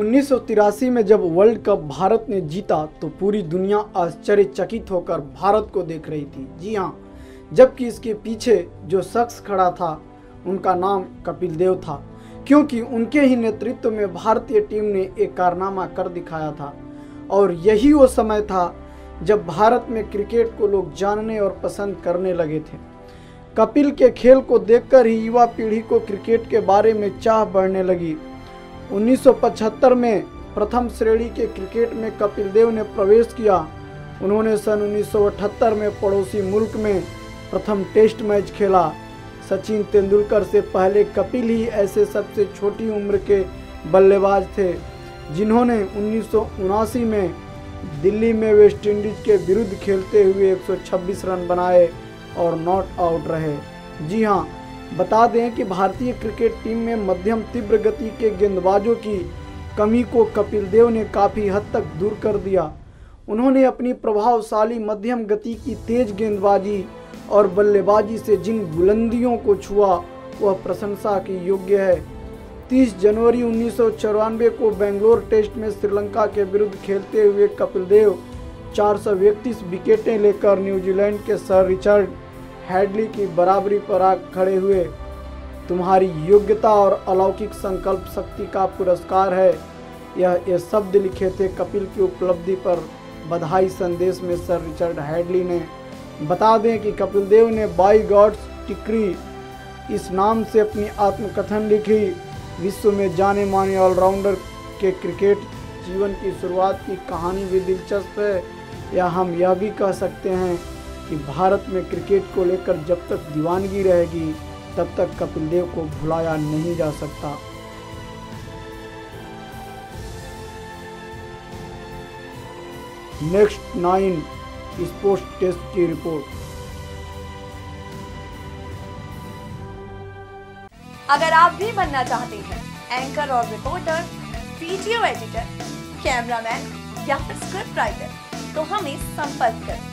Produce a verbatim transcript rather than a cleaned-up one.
उन्नीस सौ तिरासी में जब वर्ल्ड कप भारत ने जीता तो पूरी दुनिया आश्चर्यचकित होकर भारत को देख रही थी। जी हाँ, जबकि इसके पीछे जो शख्स खड़ा था उनका नाम कपिल देव था, क्योंकि उनके ही नेतृत्व में भारतीय टीम ने एक कारनामा कर दिखाया था। और यही वो समय था जब भारत में क्रिकेट को लोग जानने और पसंद करने लगे थे। कपिल के खेल को देखकर ही युवा पीढ़ी को क्रिकेट के बारे में चाह बढ़ने लगी। उन्नीस सौ पचहत्तर में प्रथम श्रेणी के क्रिकेट में कपिल देव ने प्रवेश किया। उन्होंने सन उन्नीस सौ अठहत्तर में पड़ोसी मुल्क में प्रथम टेस्ट मैच खेला। सचिन तेंदुलकर से पहले कपिल ही ऐसे सबसे छोटी उम्र के बल्लेबाज थे जिन्होंने उन्नीस सौ उनासी में दिल्ली में वेस्टइंडीज के विरुद्ध खेलते हुए एक सौ छब्बीस रन बनाए और नॉट आउट रहे। जी हाँ, बता दें कि भारतीय क्रिकेट टीम में मध्यम तीव्र गति के गेंदबाजों की कमी को कपिल देव ने काफ़ी हद तक दूर कर दिया। उन्होंने अपनी प्रभावशाली मध्यम गति की तेज गेंदबाजी और बल्लेबाजी से जिन बुलंदियों को छुआ वह प्रशंसा की योग्य है। तीस जनवरी उन्नीस सौ चौरानवे को बेंगलोर टेस्ट में श्रीलंका के विरुद्ध खेलते हुए कपिल देव चार सौ इकतीस विकेटें लेकर न्यूजीलैंड के सर रिचर्ड हैडली की बराबरी पर आ खड़े हुए। तुम्हारी योग्यता और अलौकिक संकल्प शक्ति का पुरस्कार है, यह ये शब्द लिखे थे कपिल की उपलब्धि पर बधाई संदेश में सर रिचर्ड हैडली ने। बता दें कि कपिल देव ने बाई गॉड्स टिक्री इस नाम से अपनी आत्मकथन लिखी। विश्व में जाने माने ऑलराउंडर के क्रिकेट जीवन की शुरुआत की कहानी भी दिलचस्प है। या हम यह भी कह सकते हैं कि भारत में क्रिकेट को लेकर जब तक दीवानगी रहेगी तब तक कपिल देव को भुलाया नहीं जा सकता। नेक्स्ट नाइन स्पोर्ट्स टेस्ट की रिपोर्ट। अगर आप भी बनना चाहते हैं एंकर और रिपोर्टर, वीडियो एडिटर, कैमरामैन या फिर स्क्रिप्ट राइटर तो हमें संपर्क करें।